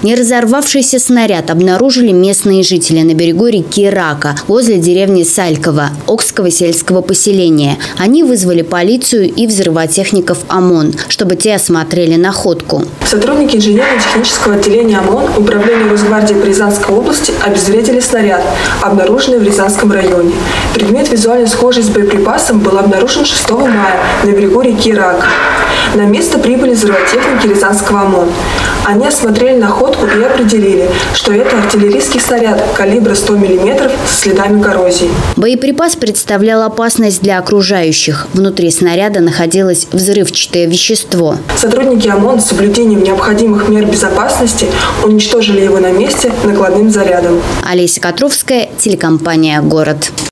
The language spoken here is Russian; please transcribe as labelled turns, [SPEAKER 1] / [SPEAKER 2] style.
[SPEAKER 1] Не разорвавшийся снаряд обнаружили местные жители на берегу реки Рака, возле деревни Сальково, Окского сельского поселения. Они вызвали полицию и взрывотехников ОМОН, чтобы те осмотрели находку.
[SPEAKER 2] Сотрудники инженерно-технического отделения ОМОН Управления Росгвардии по Рязанской области обезвредили снаряд, обнаруженный в Рязанском районе. Предмет, визуально схожий с боеприпасом, был обнаружен 6 мая на берегу реки Рака. На место прибыли взрывотехники Рязанского ОМОН. Они осмотрели находку и определили, что это артиллерийский снаряд калибра 100 мм со следами коррозии.
[SPEAKER 1] Боеприпас представлял опасность для окружающих. Внутри снаряда находилось взрывчатое вещество.
[SPEAKER 2] Сотрудники ОМОН с соблюдением необходимых мер безопасности уничтожили его на месте накладным зарядом.
[SPEAKER 1] Олеся Котровская, телекомпания «Город».